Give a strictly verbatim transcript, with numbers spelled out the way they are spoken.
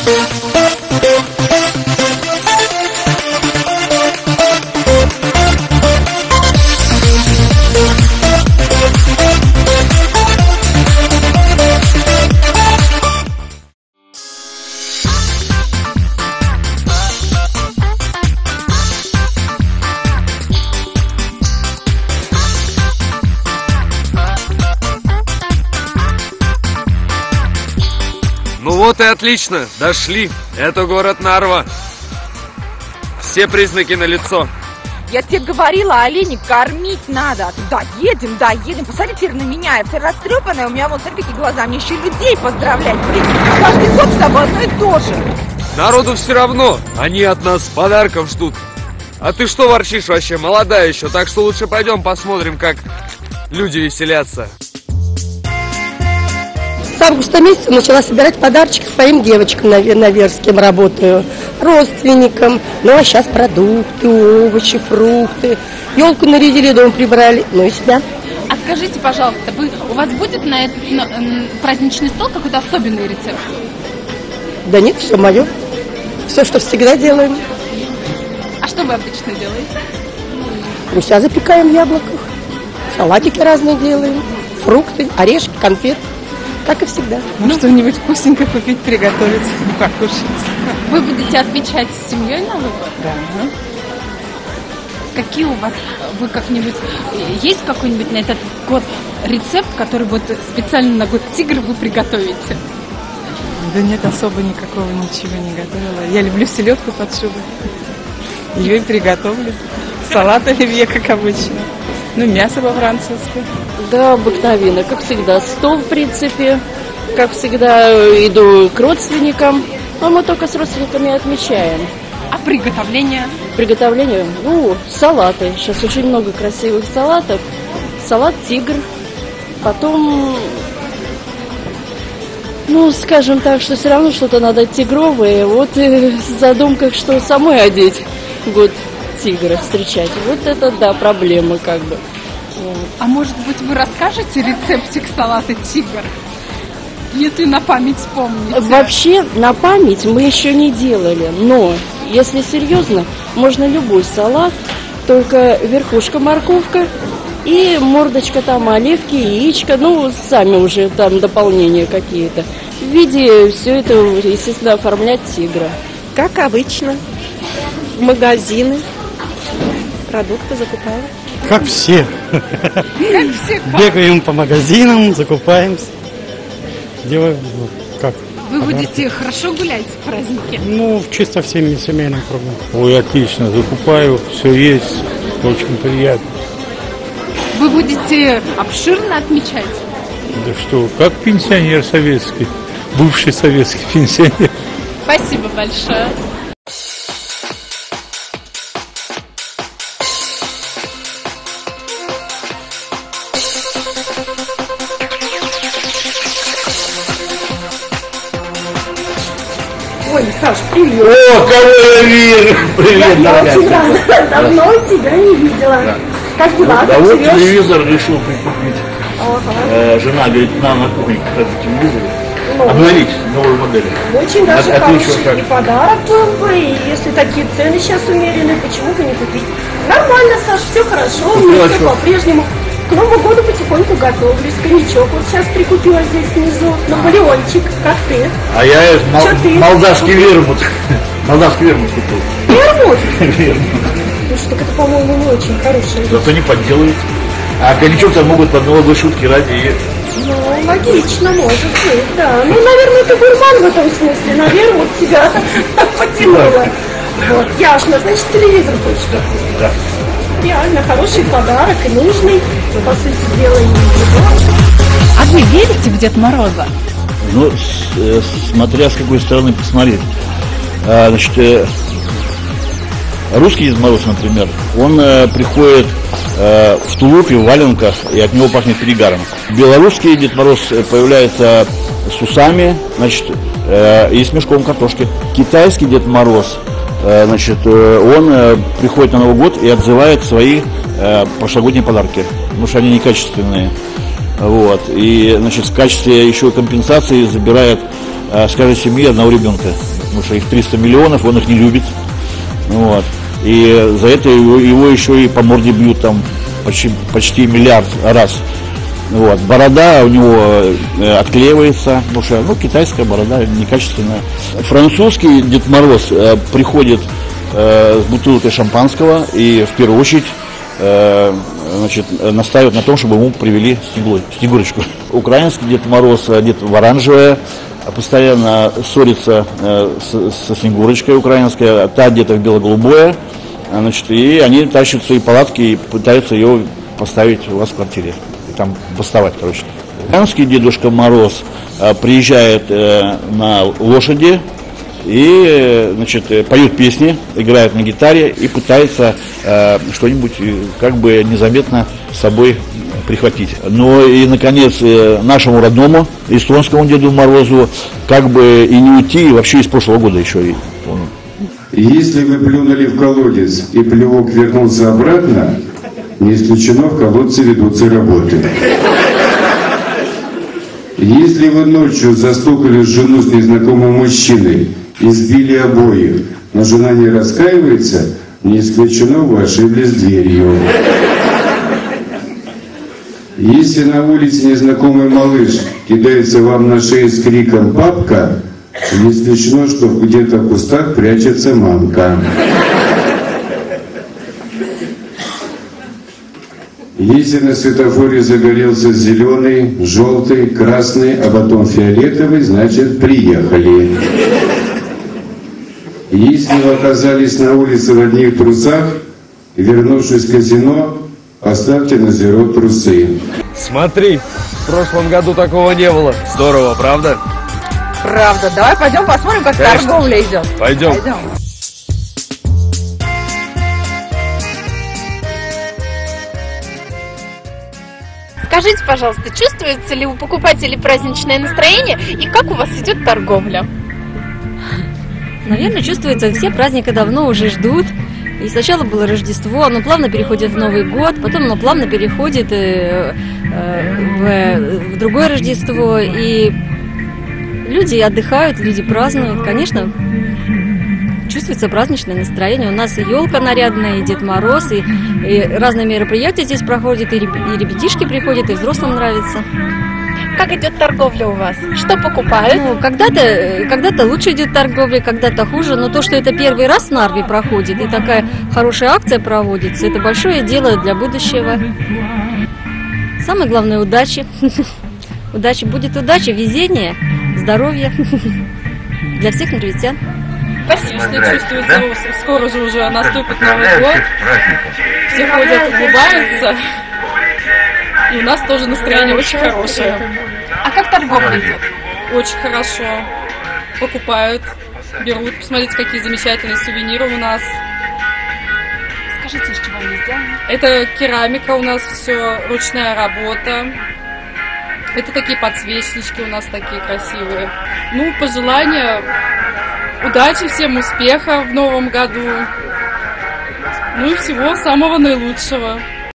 Ну вот и отлично, дошли. Это город Нарва. Все признаки налицо. Я тебе говорила, оленей кормить надо. Да едем, да едем. Посмотри теперь на меня, я вся растрепанная. У меня вот смотри, какие глаза. Мне еще людей поздравлять. Блин, каждый год с тобой одно и то же. Народу все равно. Они от нас подарков ждут. А ты что ворчишь вообще? Молодая еще. Так что лучше пойдем посмотрим, как люди веселятся. С августа месяца начала собирать подарочки своим девочкам, на Верским работаю, родственникам. Ну а сейчас продукты, овощи, фрукты. Елку нарядили, дом прибрали, ну и себя. А скажите, пожалуйста, вы, у вас будет на этот на, на, праздничный стол какой-то особенный рецепт? Да нет, все мое. Все, что всегда делаем. А что вы обычно делаете? Гуся запекаем в яблоках, салатики разные делаем, фрукты, орешки, конфеты. Как и всегда. Ну, что-нибудь вкусненько купить, приготовить, покушать. Вы будете отмечать с семьей Новый год? Да. Какие у вас, вы как-нибудь, есть какой-нибудь на этот год рецепт, который вот специально на год тигра вы приготовите? Да нет, особо никакого ничего не готовила. Я люблю селедку под шубой. Ее и приготовлю. Салат оливье, как обычно. Ну, мясо по-французски. Да, обыкновенно, как всегда. Стол, в принципе, как всегда, иду к родственникам. Но мы только с родственниками отмечаем. А приготовление? Приготовление, ну, салаты. Сейчас очень много красивых салатов. Салат «Тигр». Потом, ну, скажем так, что все равно что-то надо тигровое. Вот и в задумках, что самой одеть год тигра встречать. Вот это, да, проблема как бы. А может быть, вы расскажете рецептик салата «Тигр», если на память вспомните? Вообще, на память мы еще не делали, но, если серьезно, можно любой салат, только верхушка морковка и мордочка там оливки, яичко, ну, сами уже там дополнения какие-то. В виде все это, естественно, оформлять «Тигра». Как обычно, в магазины продукты закупаем. Как все. Как все. Бегаем по магазинам, закупаемся. Делаем, ну, как. Вы подарки. будете хорошо гулять в празднике? Ну, чисто в семь, семейном кругу. Ой, отлично, закупаю, все есть, очень приятно. Вы будете обширно отмечать? Да что, как пенсионер советский, бывший советский пенсионер. Спасибо большое. Ой, Саш, привет. О, кого я вижу! Привет, Я дорогая. очень рада. Давно тебя не видела. Да. Как дела? А Как вот живешь? телевизор решил прикупить. Ага. Э, жена говорит, на, на кухне как телевизор. Ну, Обновить новую модель. очень даже От- отлично, хороший как. и подарок был бы. И если такие цены сейчас умеренные, почему бы не купить? Нормально, Саш, все хорошо. У меня все хорошо. по-прежнему. К Новому году потихоньку готовлюсь. Коньячок вот сейчас прикупила здесь внизу. Наполеончик, как ты? А я э, мол- Чё ты? молдавский вермут. Молдавский вермут купил. Вермут? Вермут. Ну что, так это, по-моему, не очень хорошая. Зато не подделают. А коньячок-то могут под новые шутки ради. И... Ну, логично, может быть, да. Ну, наверное, ты гурман в этом смысле. Наверное, вот тебя потянуло. Вот, ясно. Значит, телевизор хочешь купить. Да. Реально хороший подарок и нужный, по сути дела, и не А вы верите в Деда Мороза? Ну, с- э, смотря с какой стороны посмотреть. А, значит, э, русский Дед Мороз, например, он э, приходит э, в тулупе, в валенках, и от него пахнет перегаром. Белорусский Дед Мороз появляется с усами, значит, э, и с мешком картошки. Китайский Дед Мороз, э, значит, э, он э, приходит на Новый год и отзывает свои э, прошлогодние подарки, потому что они некачественные. Вот. И, значит, в качестве еще компенсации забирает э, с каждой семьи одного ребенка. потому что их триста миллионов, он их не любит. Вот. И за это его, его еще и по морде бьют там почти, почти миллиард раз. Вот. Борода у него э, отклеивается, потому что ну, китайская борода некачественная. Французский Дед Мороз э, приходит э, с бутылкой шампанского и в первую очередь э, значит, настаивает на том, чтобы ему привели снегу, снегурочку. Украинский Дед Мороз одет в оранжевое, постоянно ссорится э, с, со снегурочкой украинской, та одета в бело-голубое, значит, и они тащат свои палатки и пытаются ее поставить у вас в квартире. Там бастовать, короче. Украинский Дедушка Мороз э, приезжает э, на лошади и, значит, э, поет песни, играет на гитаре и пытается э, что-нибудь э, как бы незаметно с собой прихватить. Ну и, наконец, э, нашему родному эстонскому Деду Морозу как бы и не уйти, и вообще из прошлого года еще и он. Если вы плюнули в колодец и плевок вернулся обратно, не исключено, в колодце ведутся работы. Если вы ночью застукали жену с незнакомым мужчиной и сбили обоих, но жена не раскаивается, не исключено, вы ошиблись дверью. Если на улице незнакомый малыш кидается вам на шею с криком «Папка», не исключено, что где-то в кустах прячется мамка. Если на светофоре загорелся зеленый, желтый, красный, а потом фиолетовый, значит приехали. Если вы оказались на улице в одних трусах, вернувшись в казино, поставьте на зеро трусы. Смотри, в прошлом году такого не было. Здорово, правда? Правда. Давай пойдем посмотрим, как Конечно. торговля идет. Пойдем. Пойдем. Скажите, пожалуйста, чувствуется ли у покупателей праздничное настроение и как у вас идет торговля? Наверное, чувствуется, все праздники давно уже ждут. И сначала было Рождество, оно плавно переходит в Новый год, потом оно плавно переходит э, э, в, в другое Рождество. И люди отдыхают, люди празднуют. Конечно, чувствуется праздничное настроение. У нас и елка нарядная, и Дед Мороз, и, и разные мероприятия здесь проходят, и, реб, и ребятишки приходят, и взрослым нравится. Как идет торговля у вас? Что покупают? Ну, когда-то, когда-то лучше идет торговля, когда-то хуже, но то, что это первый раз в Нарве проходит, и такая хорошая акция проводится, это большое дело для будущего. Самое главное – удачи. Удачи. Будет удача, везение, здоровье для всех нарвитян. Спасибо. Чувствуется, скоро же уже наступит Новый год. Все ходят, улыбаются. И у нас тоже настроение очень хорошее. А как торговля идет? Очень хорошо. Покупают, берут. Посмотрите, какие замечательные сувениры у нас. Скажите, из чего они сделаны? Это керамика у нас все, ручная работа. Это такие подсвечнички у нас такие красивые. Ну, пожелания удачи, всем успеха в новом году. Ну и всего самого наилучшего.